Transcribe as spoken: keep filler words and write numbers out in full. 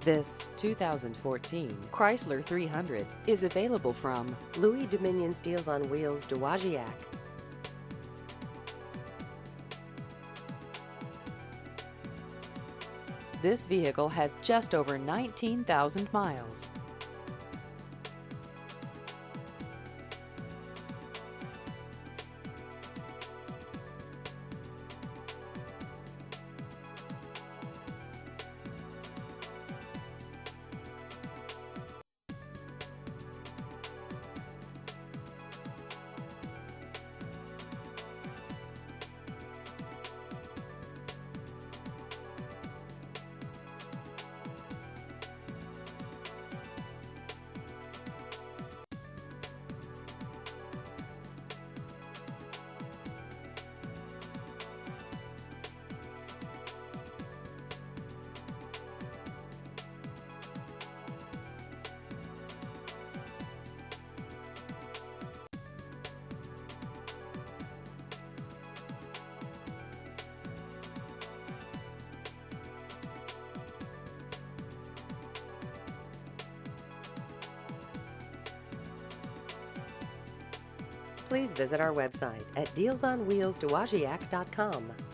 This two thousand fourteen Chrysler three hundred is available from Louis Dominion Deals on Wheels Dowagiac. This vehicle has just over nineteen thousand miles. Please visit our website at deals on wheels dowagiac dot com.